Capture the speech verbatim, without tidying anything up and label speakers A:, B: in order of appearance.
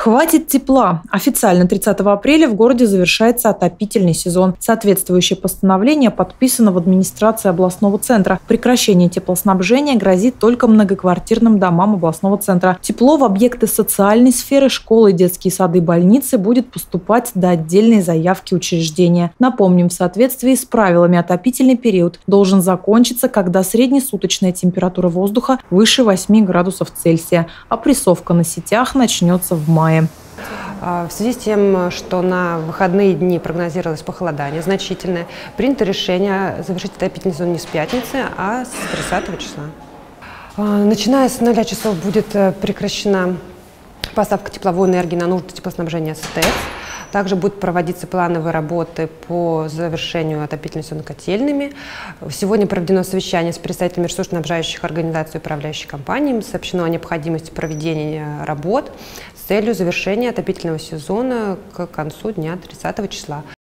A: Хватит тепла. Официально тридцатого апреля в городе завершается отопительный сезон. Соответствующее постановление подписано в администрации областного центра. Прекращение теплоснабжения грозит только многоквартирным домам областного центра. Тепло в объекты социальной сферы, школы, детские сады, больницы будет поступать до отдельной заявки учреждения. Напомним, в соответствии с правилами отопительный период должен закончиться, когда среднесуточная температура воздуха выше восьми градусов Цельсия. Опрессовка на сетях начнется в мае.
B: В связи с тем, что на выходные дни прогнозировалось похолодание значительное, принято решение завершить отопительный сезон не с пятницы, а с тридцатого числа. Начиная с нуля часов будет прекращена поставка тепловой энергии на нужды теплоснабжения СТЭЦ. Также будут проводиться плановые работы по завершению отопительного сезона котельными. Сегодня проведено совещание с представителями ресурсоснабжающих организаций и управляющих компаний. Сообщено о необходимости проведения работ с целью завершения отопительного сезона к концу дня тридцатого числа.